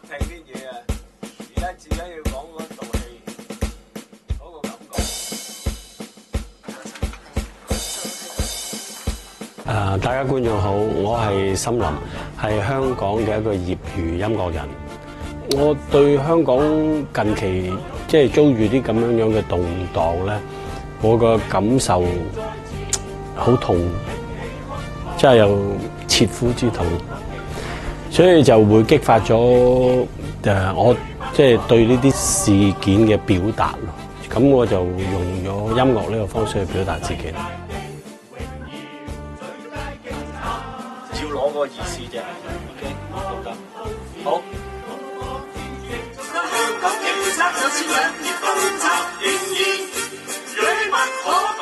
聽啲嘢啊，而家自己要講嗰道氣，嗰個感覺。 大家觀眾好，我係森林，係香港嘅一個業餘音樂人。我對香港近期即係遭遇啲咁樣嘅動盪咧，我個感受好痛，真係有切膚之痛，所以就會激發咗我即係對呢啲事件嘅表達咯。咁我就用咗音樂呢個方式去表達自己。 只要攞個意思啫 ，OK， 得唔得？好。香港警察就似兩葉公賊，仍然銳不可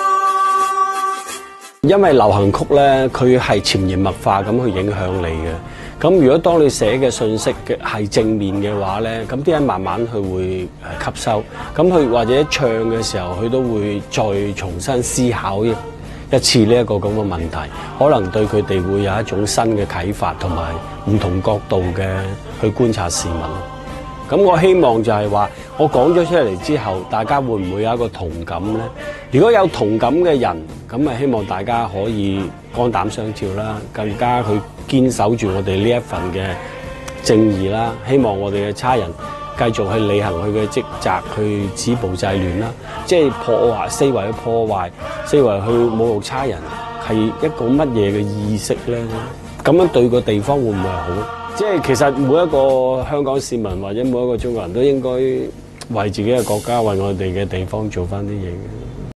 擋。 因為流行曲咧，佢係潛移默化咁去影響你嘅。咁如果當你寫嘅信息嘅係正面嘅話咧，咁啲人慢慢佢會吸收。咁佢或者唱嘅時候，佢都會再重新思考一次呢一個咁嘅問題，可能對佢哋會有一種新嘅啟發，同埋唔同角度嘅去觀察事物。咁我希望就係話，我講咗出嚟之後，大家會唔會有一個同感呢？如果有同感嘅人，咁咪希望大家可以肝膽相照啦，更加去堅守住我哋呢一份嘅正義啦。希望我哋嘅差人繼續去履行佢嘅職責，去止暴制亂啦。即係破壞，四圍去破壞，四圍去侮辱差人，係一個乜嘢嘅意識呢？咁樣對個地方會唔會係好？即係其實每一個香港市民或者每一個中國人都應該為自己嘅國家、為我哋嘅地方做翻啲嘢嘅。